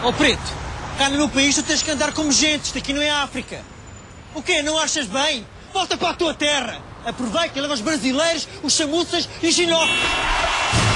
Ó preto, cá no meu país tu tens que andar como gente, isto aqui não é África. O quê? Não achas bem? Volta para a tua terra. Aproveita e leva os brasileiros, os chamuças e os xenófobos.